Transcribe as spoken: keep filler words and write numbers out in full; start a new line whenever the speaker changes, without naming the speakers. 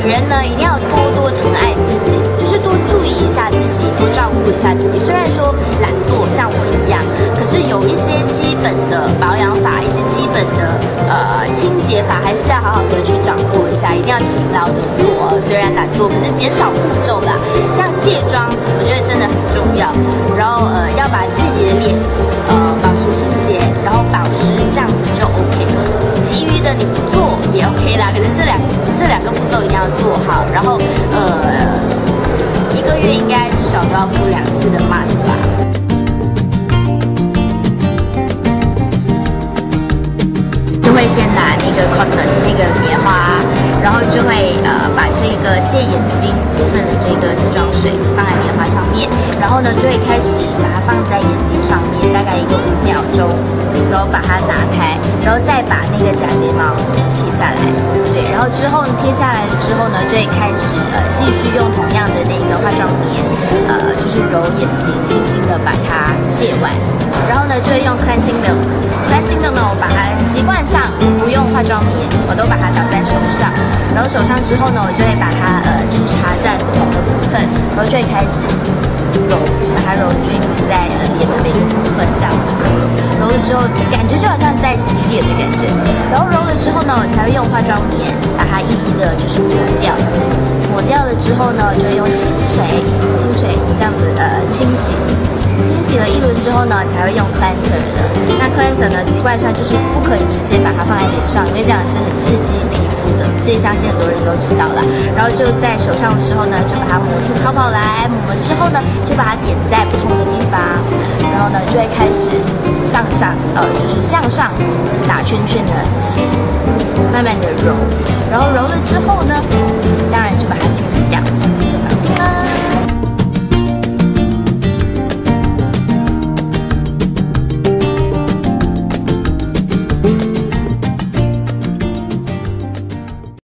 人呢一定要多多疼爱自己，就是多注意一下自己，多照顾一下自己。虽然说懒惰像我一样，可是有一些基本的保养法，一些基本的呃清洁法，还是要好好的去掌握一下，一定要勤劳的做。虽然懒惰，可是减少步骤啦。像卸妆，我觉得真的很重要。然后呃要把自己的脸呃保持清洁，然后保湿，这样子就 OK 了。其余的你不做也 OK 啦，可是这两这两个步骤一定要做好。然后呃一个月应该至少都要敷两次的 mask 吧。就会先拿那个 cotton 那个棉花，然后就会呃把这个卸眼睛部分的这个卸妆水放在棉花上面，然后呢就会开始把它放在眼睛上面，大概一个五秒钟，然后把它拿开，然后再把那个假睫毛贴下来，对，然后之后贴下来之后呢，就会开始呃继续用同样的那个化妆棉，呃就是揉眼睛，轻轻的把它卸完，然后呢就会用 cleansing milk。cleansing milk 呢，我把它习惯上不用化妆棉，我都把它倒在手上，然后手上之后呢，我就会把它呃就是插在不同的部分，然后就会开始揉，把它揉均匀在呃脸的每个部分，这样子揉揉，揉了之后感觉就好像在洗脸的感觉，然后揉了之后呢，我才会用化妆棉把它一一的就是抹掉，抹掉了之后呢，就会用清水清水这样子呃清洗。清洗了一轮之后呢，才会用 cleanser 的。那 cleanser 呢，习惯上就是不可以直接把它放在脸上，因为这样是很刺激皮肤的，这相信很多人都知道了。然后就在手上之后呢，就把它抹出泡泡来，抹了之后呢，就把它点在不同的地方，然后呢，就会开始向上，呃，就是向上打圈圈的洗，慢慢的揉，然后揉了之后呢，当然就把它清洗